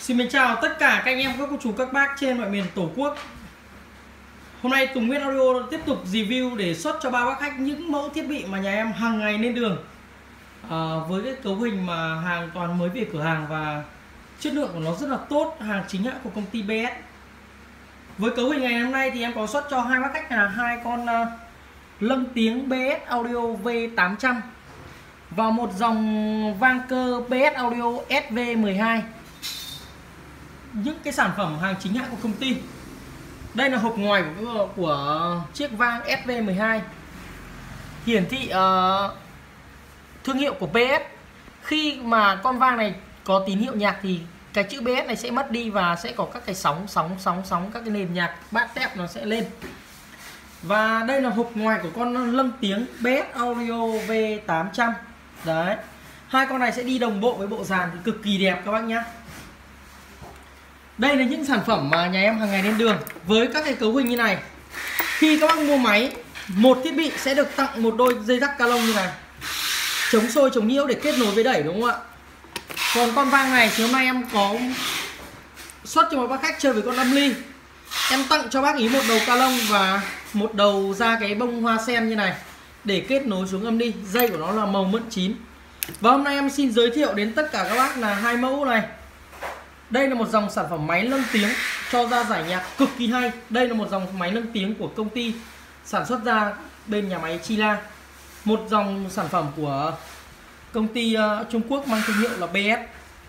Xin chào tất cả các anh em, các cô chú, các bác trên mọi miền Tổ quốc. Hôm nay Tùng Nguyên Audio tiếp tục review đề xuất cho ba bác khách những mẫu thiết bị mà nhà em hàng ngày lên đường, với cái cấu hình mà hàng toàn mới về cửa hàng và chất lượng của nó rất là tốt, hàng chính hãng của công ty BS. Với cấu hình ngày hôm nay thì em có xuất cho hai bác khách là hai con lâng tiếng BS Audio V800 và một dòng vang cơ BS Audio SV12. Những cái sản phẩm hàng chính hãng của công ty. Đây là hộp ngoài của chiếc vang SV12, hiển thị thương hiệu của BS. Khi mà con vang này có tín hiệu nhạc thì cái chữ BS này sẽ mất đi và sẽ có các cái sóng các cái nền nhạc bát tép nó sẽ lên. Và đây là hộp ngoài của con lâng tiếng BS Audio V800. Đấy, hai con này sẽ đi đồng bộ với bộ dàn thì cực kỳ đẹp các bác nhé. Đây là những sản phẩm mà nhà em hàng ngày lên đường với các cái cấu hình như này. Khi các bác mua máy, một thiết bị sẽ được tặng một đôi dây rắc ca lông như này, chống xôi chống nhiễu để kết nối với đẩy, đúng không ạ? Còn con vang này thì hôm nay em có xuất cho một bác khách chơi với con âm ly. Em tặng cho bác ý một đầu ca lông và một đầu ra cái bông hoa sen như này để kết nối xuống âm ly. Dây của nó là màu mận chín. Và hôm nay em xin giới thiệu đến tất cả các bác là hai mẫu này. Đây là một dòng sản phẩm máy lâng tiếng cho ra giải nhạc cực kỳ hay. Đây là một dòng máy lâng tiếng của công ty sản xuất ra bên nhà máy Chila. Một dòng sản phẩm của công ty Trung Quốc mang thương hiệu là BS.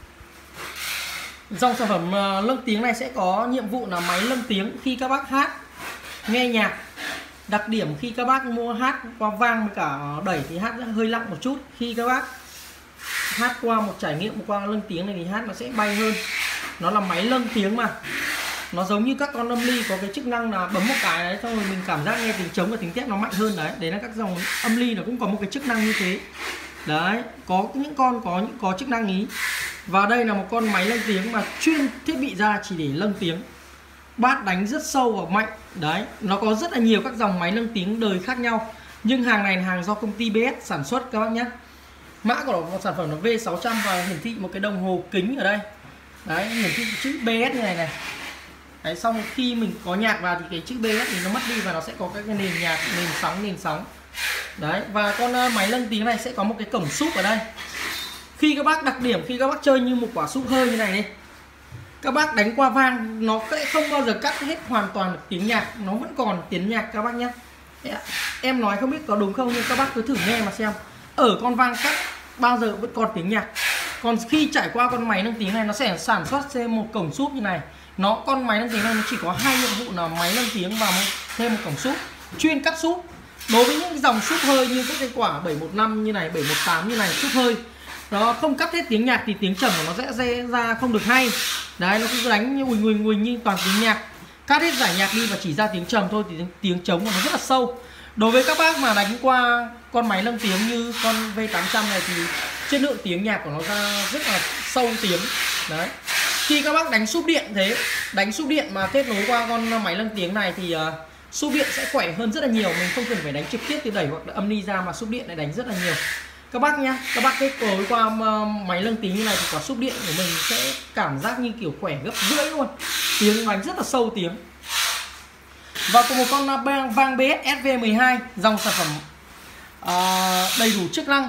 Dòng sản phẩm lâng tiếng này sẽ có nhiệm vụ là máy lâng tiếng khi các bác hát, nghe nhạc. Đặc điểm khi các bác mua hát qua vang với cả đẩy thì hát hơi lặng một chút. Khi các bác hát qua một trải nghiệm qua lâng tiếng này thì hát nó sẽ bay hơn. Nó là máy lâng tiếng mà. Nó giống như các con âm ly có cái chức năng là bấm một cái đấy xong rồi mình cảm giác nghe tiếng trống và tiếng tép nó mạnh hơn đấy. Đấy là các dòng âm ly nó cũng có một cái chức năng như thế. Đấy, có những con có chức năng ý. Và đây là một con máy lâng tiếng mà chuyên thiết bị ra chỉ để lâng tiếng. Bát đánh rất sâu và mạnh. Đấy, nó có rất là nhiều các dòng máy lâng tiếng đời khác nhau. Nhưng hàng này là hàng do công ty BS sản xuất các bác nhé. Mã của một sản phẩm là V600 và hiển thị một cái đồng hồ kính ở đây. Đấy, hiển thị chữ BS như này này. Đấy, xong khi mình có nhạc vào thì cái chữ BS thì nó mất đi và nó sẽ có các cái nền nhạc, nền sóng. Đấy, và con máy lâng tiếng này sẽ có một cái cổng súp ở đây. Khi các bác đặc điểm khi các bác chơi như một quả súp hơi như này đi, các bác đánh qua vang nó sẽ không bao giờ cắt hết hoàn toàn được tiếng nhạc, nó vẫn còn tiếng nhạc các bác nhé. Em nói không biết có đúng không nhưng các bác cứ thử nghe mà xem. Ở con vang cắt bao giờ vẫn còn tiếng nhạc. Còn khi trải qua con máy lâng tiếng này nó sẽ sản xuất thêm một cổng súp như này. Con máy lâng tiếng này nó chỉ có hai nhiệm vụ là máy lâng tiếng và thêm một cổng súp chuyên cắt súp. Đối với những dòng súp hơi như các cái quả 715 như này, 718 như này, súp hơi nó không cắt hết tiếng nhạc thì tiếng trầm của nó sẽ ra không được hay. Đấy, nó cứ đánh như huỳnh như toàn tiếng nhạc. Cắt hết giải nhạc đi và chỉ ra tiếng trầm thôi thì tiếng trống của nó rất là sâu. Đối với các bác mà đánh qua con máy lâng tiếng như con V800 này thì chất lượng tiếng nhạc của nó ra rất là sâu tiếng. Đấy. Khi các bác đánh súp điện thế, đánh súp điện mà kết nối qua con máy lâng tiếng này thì súp điện sẽ khỏe hơn rất là nhiều. Mình không cần phải đánh trực tiếp từ đẩy hoặc là âm ly ra mà súp điện này đánh rất là nhiều. Các bác nhá, các bác kết nối qua máy lâng tiếng như này thì quả súp điện của mình sẽ cảm giác như kiểu khỏe gấp rưỡi luôn. Tiếng đánh rất là sâu tiếng. Và cùng một con vang BS SV12, dòng sản phẩm đầy đủ chức năng.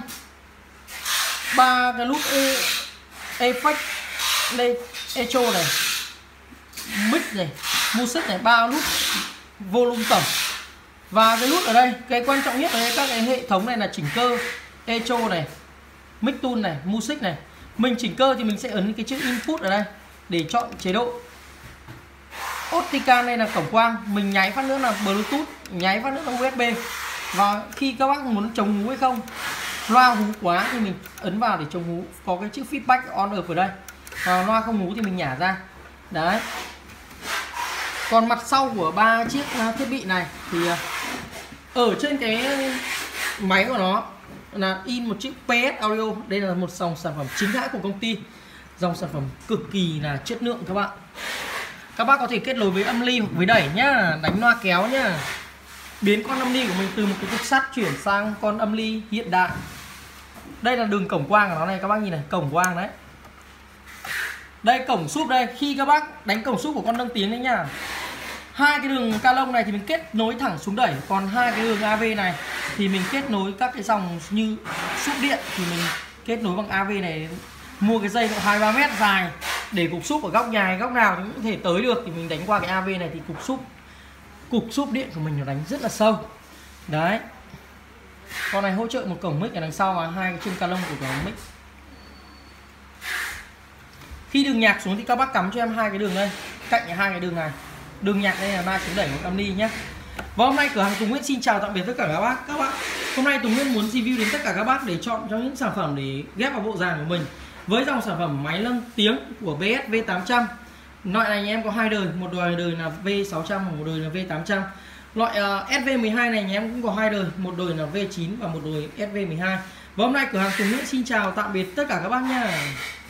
3 cái nút effect đây, echo này, mic này, music này, 3 nút volume tổng. Và cái nút ở đây, cái quan trọng nhất ở đây các cái hệ thống này là chỉnh cơ, echo này, mic tool này, music này. Mình chỉnh cơ thì mình sẽ ấn cái chữ input ở đây để chọn chế độ. Optical này là cổng quang, mình nháy phát nữa là Bluetooth, nháy phát nữa là USB. Và khi các bác muốn chống hú hay không, loa hú quá thì mình ấn vào để chống hú, có cái chữ feedback on off ở đây. Loa không hú thì mình nhả ra. Đấy. Còn mặt sau của ba chiếc thiết bị này thì ở trên cái máy của nó là in một chữ PS Audio. Đây là một dòng sản phẩm chính hãng của công ty, dòng sản phẩm cực kỳ là chất lượng các bạn. Các bác có thể kết nối với âm ly hoặc với đẩy nhá, đánh loa kéo nhá. Biến con âm ly của mình từ một cái cục sắt chuyển sang con âm ly hiện đại. Đây là đường cổng quang của nó này, các bác nhìn này, cổng quang đấy. Đây cổng súp đây, khi các bác đánh cổng súp của con nâng tiếng đấy nhá. Hai cái đường ca lông này thì mình kết nối thẳng xuống đẩy, còn hai cái đường AV này thì mình kết nối các cái dòng như súp điện thì mình kết nối bằng AV này. Mua cái dây độ 2-3 mét dài để cục súp ở góc nhà góc nào cũng có thể tới được thì mình đánh qua cái AV này thì cục súp điện của mình nó đánh rất là sâu. Đấy. Con này hỗ trợ một cổng mic ở đằng sau và hai cái chân ca lông của cổng mic. Khi đường nhạc xuống thì các bác cắm cho em hai cái đường đây, cạnh hai cái đường này. Đường nhạc đây là 3 chống đẩy một amni nhé. Và hôm nay cửa hàng Tùng Nguyễn xin chào tạm biệt tất cả các bác. Hôm nay Tùng Nguyễn muốn review đến tất cả các bác để chọn cho những sản phẩm để ghép vào bộ dàn của mình. Với dòng sản phẩm máy nâng tiếng của BS V800. Loại này nhà em có hai đời, một đời là V600 và một đời là V800. Loại SV12 này nhà em cũng có hai đời, một đời là V9 và một đời SV12. Và hôm nay cửa hàng Tùng Nguyễn xin chào tạm biệt tất cả các bác nha.